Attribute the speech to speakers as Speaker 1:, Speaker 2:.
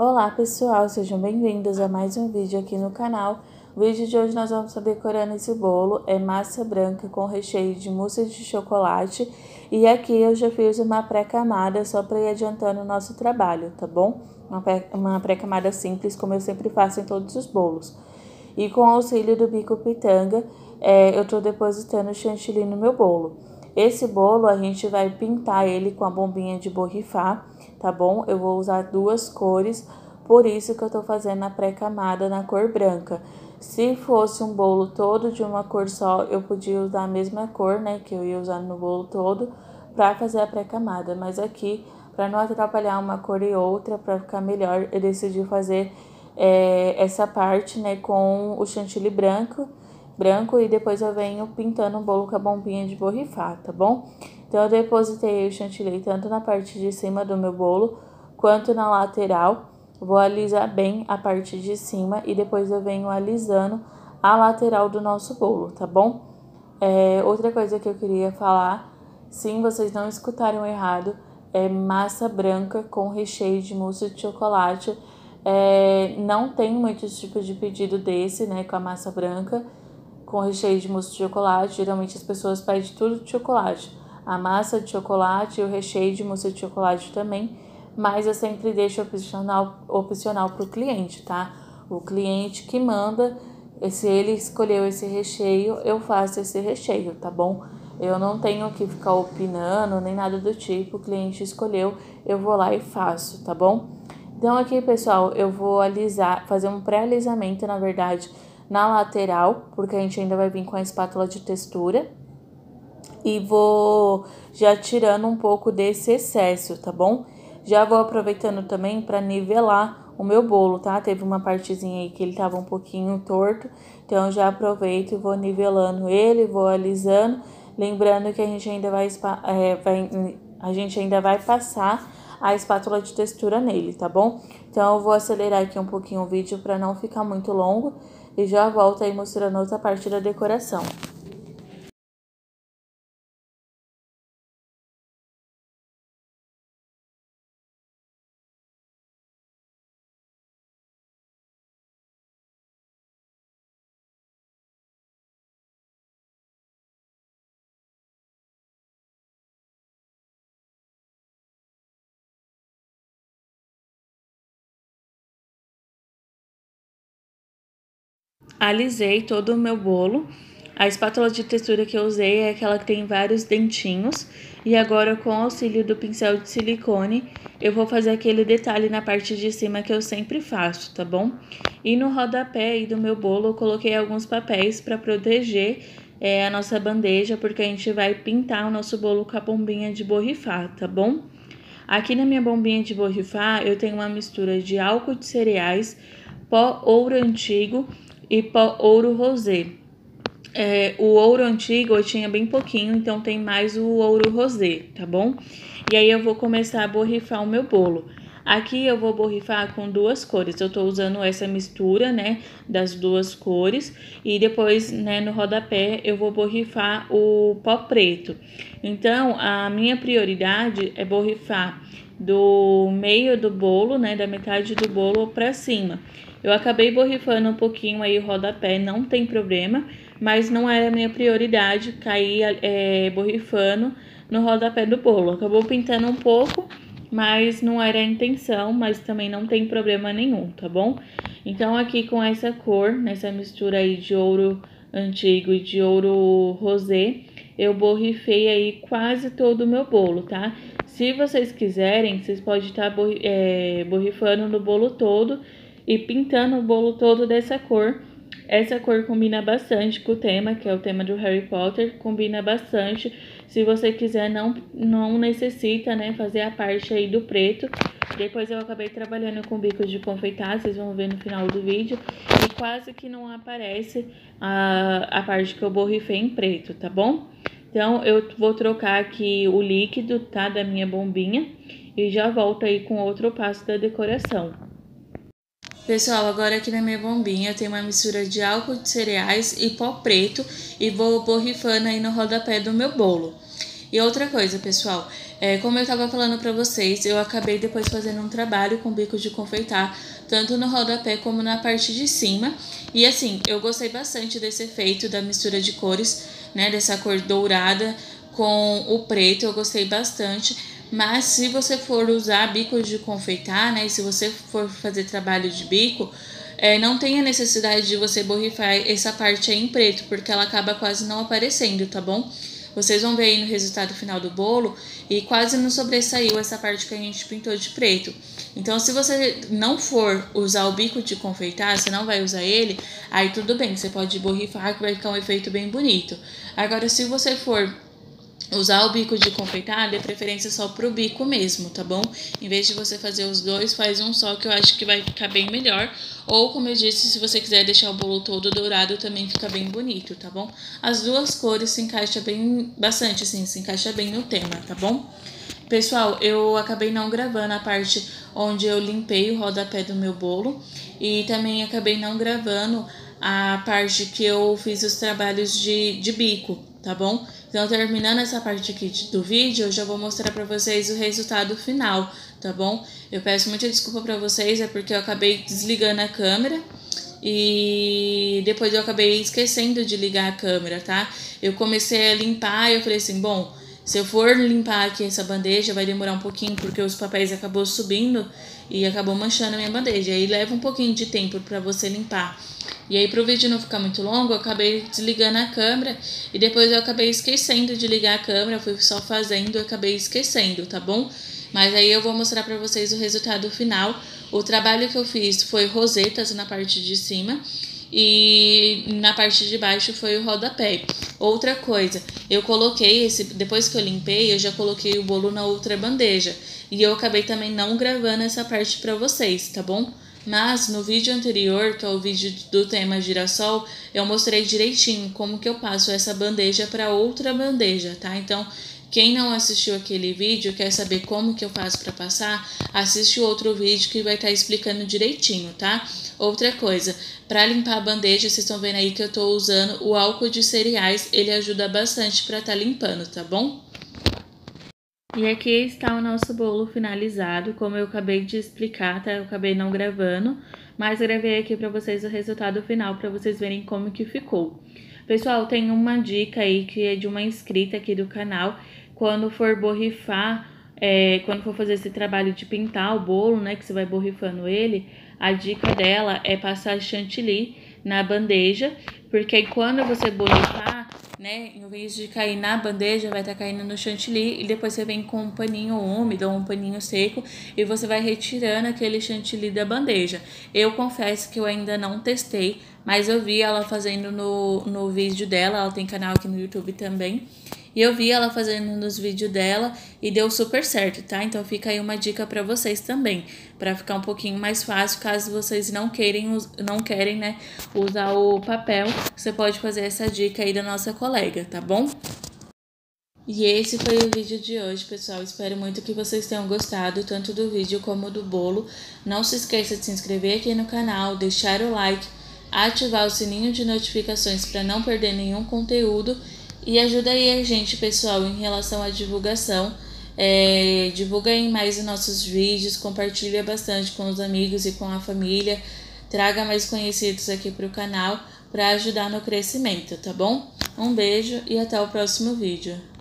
Speaker 1: Olá pessoal, sejam bem-vindos a mais um vídeo aqui no canal. O vídeo de hoje nós vamos estar decorando esse bolo, é massa branca com recheio de mousse de chocolate. E aqui eu já fiz uma pré-camada só para ir adiantando o nosso trabalho, tá bom? Uma pré-camada simples, como eu sempre faço em todos os bolos. E com o auxílio do bico pitanga, eu tô depositando chantilly no meu bolo. Esse bolo a gente vai pintar ele com a bombinha de borrifar, tá bom? Eu vou usar duas cores, por isso que eu tô fazendo a pré-camada na cor branca. Se fosse um bolo todo de uma cor só, eu podia usar a mesma cor, né, que eu ia usar no bolo todo, pra fazer a pré-camada. Mas aqui, pra não atrapalhar uma cor e outra, pra ficar melhor, eu decidi fazer essa parte, né, com o chantilly branco e depois eu venho pintando o bolo com a bombinha de borrifar, tá bom? Então eu depositei o chantilly tanto na parte de cima do meu bolo quanto na lateral. Vou alisar bem a parte de cima e depois eu venho alisando a lateral do nosso bolo, tá bom? Outra coisa que eu queria falar, sim, vocês não escutaram errado, é massa branca com recheio de mousse de chocolate. Não tem muitos tipos de pedido desse, né, com a massa branca com recheio de mousse de chocolate. Geralmente as pessoas pedem tudo de chocolate, a massa de chocolate e o recheio de mousse de chocolate também, mas eu sempre deixo opcional para o cliente, tá? O cliente que manda, se ele escolheu esse recheio, eu faço esse recheio, tá bom? Eu não tenho que ficar opinando, nem nada do tipo, o cliente escolheu, eu vou lá e faço, tá bom? Então aqui, pessoal, eu vou alisar, fazer um pré-alisamento, na verdade, na lateral, porque a gente ainda vai vir com a espátula de textura. E vou já tirando um pouco desse excesso, tá bom? Já vou aproveitando também para nivelar o meu bolo, tá? Teve uma partezinha aí que ele tava um pouquinho torto, então eu já aproveito e vou nivelando ele, vou alisando. Lembrando que a gente ainda vai passar a espátula de textura nele, tá bom? Então eu vou acelerar aqui um pouquinho o vídeo para não ficar muito longo e já volto aí mostrando outra parte da decoração. Alisei todo o meu bolo. A espátula de textura que eu usei é aquela que tem vários dentinhos. E agora, com o auxílio do pincel de silicone, eu vou fazer aquele detalhe na parte de cima que eu sempre faço, tá bom? E no rodapé aí do meu bolo, eu coloquei alguns papéis para proteger a nossa bandeja, porque a gente vai pintar o nosso bolo com a bombinha de borrifar, tá bom? Aqui na minha bombinha de borrifar, eu tenho uma mistura de álcool de cereais, pó ouro antigo e pó ouro rosé. O ouro antigo eu tinha bem pouquinho, então tem mais o ouro rosé, tá bom? E aí eu vou começar a borrifar o meu bolo. Aqui eu vou borrifar com duas cores. Eu tô usando essa mistura, né, das duas cores. E depois, né, no rodapé eu vou borrifar o pó preto. Então, a minha prioridade é borrifar do meio do bolo, né, da metade do bolo pra cima. Eu acabei borrifando um pouquinho aí o rodapé, não tem problema, mas não era a minha prioridade cair borrifando no rodapé do bolo. Acabou pintando um pouco, mas não era a intenção, mas também não tem problema nenhum, tá bom? Então aqui com essa cor, nessa mistura aí de ouro antigo e de ouro rosé, eu borrifei aí quase todo o meu bolo, tá? Se vocês quiserem, vocês podem estar borrifando no bolo todo e pintando o bolo todo dessa cor. Essa cor combina bastante com o tema, que é o tema do Harry Potter, combina bastante. Se você quiser, não necessita, né, fazer a parte aí do preto. Depois eu acabei trabalhando com bicos de confeitar, vocês vão ver no final do vídeo. E quase que não aparece a parte que eu borrifei em preto, tá bom? Então, eu vou trocar aqui o líquido, tá, da minha bombinha. E já volto aí com outro passo da decoração. Pessoal, agora aqui na minha bombinha eu tenho uma mistura de álcool de cereais e pó preto e vou borrifando aí no rodapé do meu bolo. E outra coisa, pessoal, como eu tava falando pra vocês, eu acabei depois fazendo um trabalho com bico de confeitar, tanto no rodapé como na parte de cima. E assim, eu gostei bastante desse efeito da mistura de cores, né, dessa cor dourada com o preto, eu gostei bastante. Mas se você for usar bico de confeitar, né, e se você for fazer trabalho de bico, não tem a necessidade de você borrifar essa parte aí em preto, porque ela acaba quase não aparecendo, tá bom? Vocês vão ver aí no resultado final do bolo e quase não sobressaiu essa parte que a gente pintou de preto. Então, se você não for usar o bico de confeitar, você não vai usar ele, aí tudo bem, você pode borrifar que vai ficar um efeito bem bonito. Agora, se você for usar o bico de confeitar, dê preferência só pro bico mesmo, tá bom? Em vez de você fazer os dois, faz um só, que eu acho que vai ficar bem melhor. Ou, como eu disse, se você quiser deixar o bolo todo dourado, também fica bem bonito, tá bom? As duas cores se encaixam bastante, assim, se encaixa bem no tema, tá bom? Pessoal, eu acabei não gravando a parte onde eu limpei o rodapé do meu bolo. E também acabei não gravando a parte que eu fiz os trabalhos de bico, tá bom? Então, terminando essa parte aqui do vídeo, eu já vou mostrar pra vocês o resultado final, tá bom? Eu peço muita desculpa pra vocês, é porque eu acabei desligando a câmera e depois eu acabei esquecendo de ligar a câmera, tá? Eu comecei a limpar e eu falei assim, bom, se eu for limpar aqui essa bandeja, vai demorar um pouquinho, porque os papéis acabou subindo e acabou manchando a minha bandeja. Aí leva um pouquinho de tempo pra você limpar. E aí, pro vídeo não ficar muito longo, eu acabei desligando a câmera e depois eu acabei esquecendo de ligar a câmera, fui só fazendo e acabei esquecendo, tá bom? Mas aí eu vou mostrar pra vocês o resultado final. O trabalho que eu fiz foi rosetas na parte de cima e na parte de baixo foi o rodapé. Outra coisa, eu coloquei depois que eu limpei, eu já coloquei o bolo na outra bandeja. E eu acabei também não gravando essa parte pra vocês, tá bom? Mas no vídeo anterior, que é o vídeo do tema girassol, eu mostrei direitinho como que eu passo essa bandeja para outra bandeja, tá? Então, quem não assistiu aquele vídeo, quer saber como que eu faço para passar, assiste o outro vídeo que vai estar explicando direitinho, tá? Outra coisa, para limpar a bandeja, vocês estão vendo aí que eu tô usando o álcool de cereais, ele ajuda bastante para estar limpando, tá bom? E aqui está o nosso bolo finalizado, como eu acabei de explicar, tá? Eu acabei não gravando, mas gravei aqui para vocês o resultado final, para vocês verem como que ficou. Pessoal, tem uma dica aí que é de uma inscrita aqui do canal, quando for borrifar, quando for fazer esse trabalho de pintar o bolo, né, que você vai borrifando ele, a dica dela é passar chantilly na bandeja, porque aí quando você borrifar, né, em vez de cair na bandeja, vai estar caindo no chantilly e depois você vem com um paninho úmido ou um paninho seco e você vai retirando aquele chantilly da bandeja. Eu confesso que eu ainda não testei, mas eu vi ela fazendo no vídeo dela, ela tem canal aqui no YouTube também. E eu vi ela fazendo nos vídeos dela e deu super certo, tá? Então fica aí uma dica pra vocês também, pra ficar um pouquinho mais fácil, caso vocês não querem, né, usar o papel, você pode fazer essa dica aí da nossa colega, tá bom? E esse foi o vídeo de hoje, pessoal. Espero muito que vocês tenham gostado, tanto do vídeo como do bolo. Não se esqueça de se inscrever aqui no canal, deixar o like, ativar o sininho de notificações para não perder nenhum conteúdo. E ajuda aí a gente, pessoal, em relação à divulgação. Divulga aí mais os nossos vídeos, compartilha bastante com os amigos e com a família. Traga mais conhecidos aqui para o canal para ajudar no crescimento, tá bom? Um beijo e até o próximo vídeo.